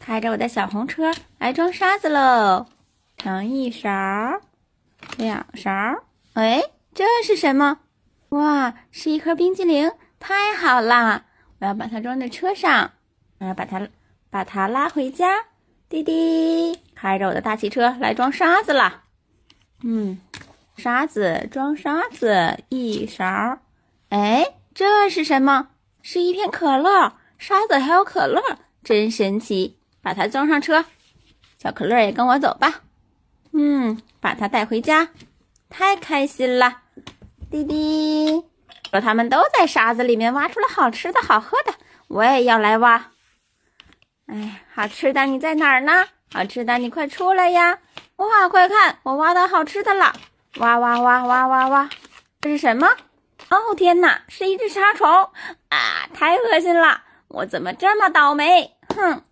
开着我的小红车来装沙子喽，盛1勺，2勺。哎，这是什么？哇，是一盒冰激凌，太好啦！我要把它装在车上，把它拉回家。滴滴，开着我的大汽车来装沙子了。装沙子1勺。哎，这是什么？是一瓶可乐，沙子还有可乐，真神奇！把它装上车，小可乐也跟我走吧。把它带回家，太开心了。滴滴，说他们都在沙子里面挖出了好吃的好喝的，我也要来挖。哎，好吃的你在哪儿呢？好吃的你快出来呀！哇，快看，我挖到好吃的了！挖挖挖挖挖挖，这是什么？哦天哪，是一只沙虫啊！太恶心了，我怎么这么倒霉？哼，